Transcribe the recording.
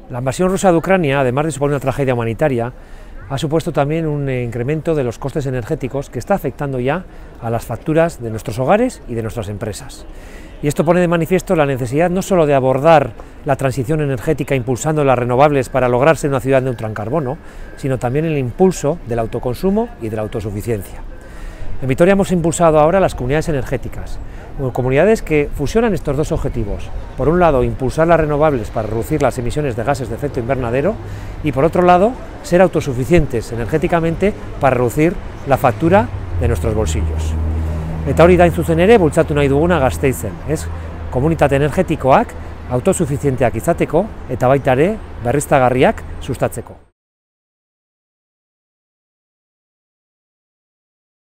La invasión rusa de Ucrania, además de suponer una tragedia humanitaria, ha supuesto también un incremento de los costes energéticos que está afectando ya a las facturas de nuestros hogares y de nuestras empresas. Y esto pone de manifiesto la necesidad no solo de abordar la transición energética impulsando las renovables para lograr ser una ciudad neutra en carbono, sino también el impulso del autoconsumo y de la autosuficiencia. En Vitoria hemos impulsado ahora las comunidades energéticas, comunidades que fusionan estos dos objetivos. Por un lado, impulsar las renovables para reducir las emisiones de gases de efecto invernadero y por otro lado, ser autosuficientes energéticamente para reducir la factura de nuestros bolsillos. Eta hori da zuzen ere bultzatu nahi duguna Gasteizen, komunitate energetikoak autosufizienteak izateko eta baita ere berriztagarriak sustatzeko.